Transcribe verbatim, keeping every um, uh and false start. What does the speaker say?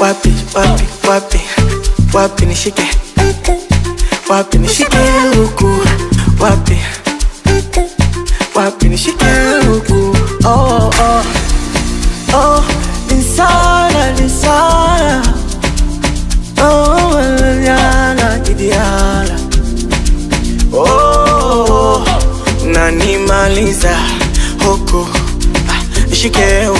wapi, wapi, wapi, wapi nishike, wapi nishike huku, wapi, wapi nishike huku. Oh, oh, oh, insana, insana. Oh, yana, kidiala. Oh, nanimaliza huku, nishike huku.